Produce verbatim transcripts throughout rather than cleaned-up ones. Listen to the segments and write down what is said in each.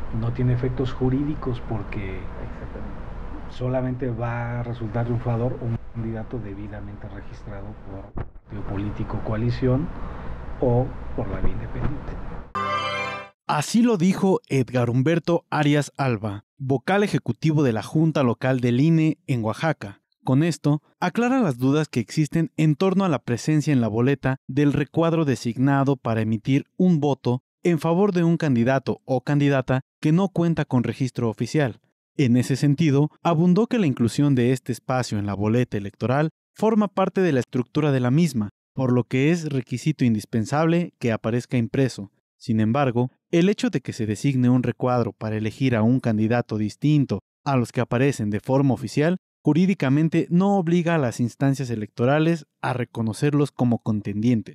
no tiene efectos jurídicos porque solamente va a resultar triunfador un candidato debidamente registrado por partido político, coalición o por la vía independiente. Así lo dijo Edgar Humberto Arias Alba, vocal ejecutivo de la Junta Local del I N E en Oaxaca. Con esto, aclara las dudas que existen en torno a la presencia en la boleta del recuadro designado para emitir un voto en favor de un candidato o candidata que no cuenta con registro oficial. En ese sentido, abundó que la inclusión de este espacio en la boleta electoral forma parte de la estructura de la misma, por lo que es requisito indispensable que aparezca impreso. Sin embargo, el hecho de que se designe un recuadro para elegir a un candidato distinto a los que aparecen de forma oficial, jurídicamente no obliga a las instancias electorales a reconocerlos como contendientes.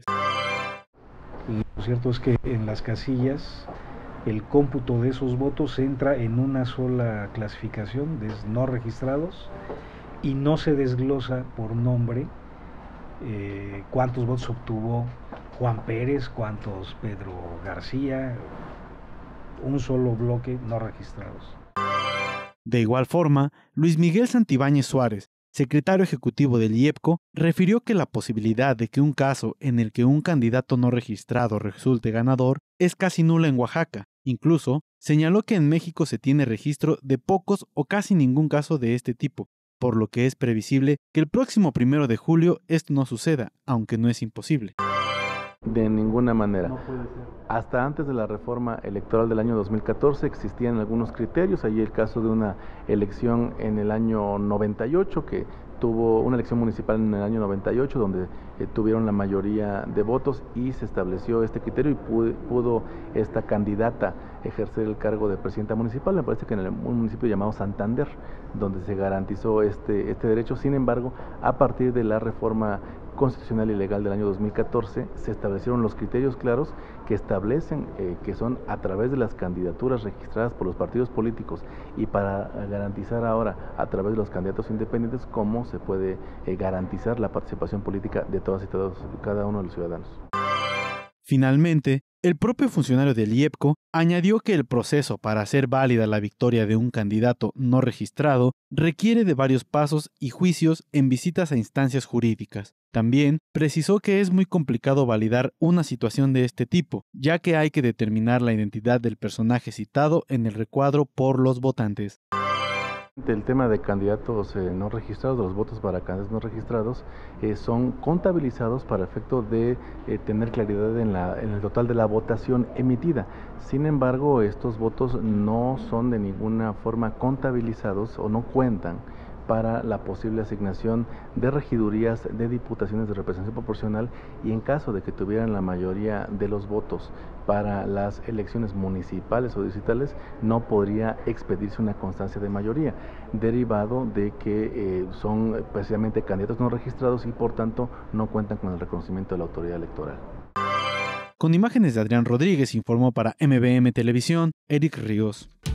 Lo cierto es que en las casillas el cómputo de esos votos entra en una sola clasificación de no registrados y no se desglosa por nombre eh, cuántos votos obtuvo Juan Pérez, cuántos Pedro García, un solo bloque no registrados. De igual forma, Luis Miguel Santibáñez Suárez, secretario ejecutivo del I E P C O, refirió que la posibilidad de que un caso en el que un candidato no registrado resulte ganador es casi nula en Oaxaca. Incluso, señaló que en México se tiene registro de pocos o casi ningún caso de este tipo, por lo que es previsible que el próximo primero de julio esto no suceda, aunque no es imposible. De ninguna manera. No puede ser. Hasta antes de la reforma electoral del año dos mil catorce existían algunos criterios. Allí el caso de una elección en el año noventa y ocho, que tuvo una elección municipal en el año noventa y ocho, donde eh, tuvieron la mayoría de votos y se estableció este criterio y pudo, pudo esta candidata ejercer el cargo de presidenta municipal. Me parece que en el, un municipio llamado Santander, donde se garantizó este, este derecho. Sin embargo, a partir de la reforma constitucional y legal del año dos mil catorce se establecieron los criterios claros que establecen eh, que son a través de las candidaturas registradas por los partidos políticos y para garantizar ahora a través de los candidatos independientes cómo se puede eh, garantizar la participación política de todas y todos, cada uno de los ciudadanos. Finalmente, el propio funcionario del I E P C O añadió que el proceso para hacer válida la victoria de un candidato no registrado requiere de varios pasos y juicios en visitas a instancias jurídicas. También precisó que es muy complicado validar una situación de este tipo, ya que hay que determinar la identidad del personaje citado en el recuadro por los votantes. El tema de candidatos eh, no registrados, de los votos para candidatos no registrados, eh, son contabilizados para efecto de eh, tener claridad en, la, en el total de la votación emitida. Sin embargo, estos votos no son de ninguna forma contabilizados o no cuentan para la posible asignación de regidurías, de diputaciones de representación proporcional y en caso de que tuvieran la mayoría de los votos para las elecciones municipales o distritales, no podría expedirse una constancia de mayoría, derivado de que eh, son precisamente candidatos no registrados y por tanto no cuentan con el reconocimiento de la autoridad electoral. Con imágenes de Adrián Rodríguez informó para M B M Televisión, Eric Ríos.